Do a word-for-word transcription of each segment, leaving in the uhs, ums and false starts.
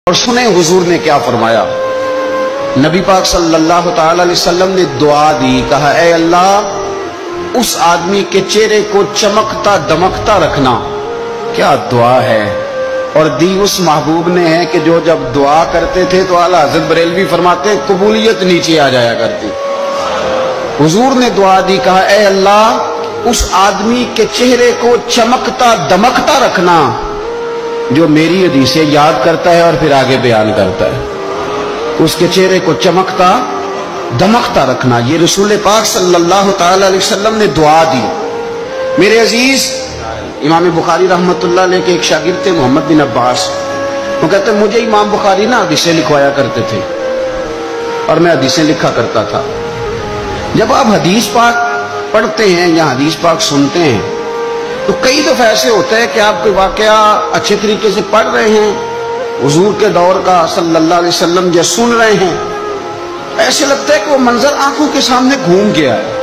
اور سنیں حضور نے کیا فرمایا۔ نبی پاک صلی اللہ تعالی علیہ وسلم نے دعا دی، کہا اے اللہ اس آدمی کے چہرے کو چمکتا دمکتا رکھنا۔ کیا دعا ہے، اور دی اس محبوب نے ہے کہ جو جب دعا کرتے تھے تو اعلیٰ حضرت بریلوی فرماتے ہیں قبولیت نیچے آ جایا کرتی۔ حضور نے دعا دی، کہا اے اللہ اس آدمی کے چہرے کو چمکتا دمکتا رکھنا جو میری حدیثیں یاد کرتا ہے اور پھر آگے بیان کرتا ہے۔ اس کے چہرے کو چمکتا دمکتا رکھنا، یہ رسول پاک صلی اللہ تعالی علیہ وسلم نے دعا دی۔ میرے عزیز، امام بخاری رحمۃ اللہ علیہ کے ایک شاگرد تھے محمد بن عباس، وہ کہتے ہیں مجھے امام بخاری نا حدیثیں لکھوایا کرتے تھے اور میں حدیثیں لکھا کرتا تھا۔ جب آپ حدیث پاک پڑھتے ہیں یا حدیث پاک سنتے ہیں تو کئی دفعہ ایسے ہوتا ہے کہ آپ کوئی واقعہ اچھے طریقے سے پڑھ رہے ہیں، حضور کے دور کا صلی اللہ علیہ وسلم جو سن رہے ہیں، ایسے لگتا ہے کہ وہ منظر آنکھوں کے سامنے گھوم گیا ہے۔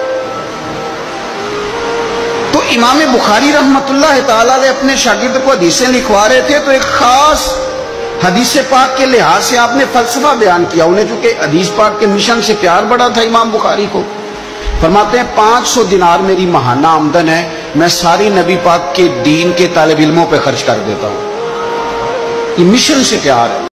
تو امام بخاری رحمۃ اللہ تعالی علیہ اپنے شاگرد کو حدیثیں لکھوا رہے تھے تو ایک خاص حدیث پاک کے لحاظ سے آپ نے فلسفہ بیان کیا۔ انہیں چونکہ حدیث پاک کے مشن سے پیار بڑا تھا امام بخاری کو، فرماتے ہیں پانچ سو دینار میری ماہانہ آمدن ہے، میں ساری نبی پاک کے دین کے طالب علموں پہ خرچ کر دیتا ہوں۔ یہ مشن سے پیار ہے۔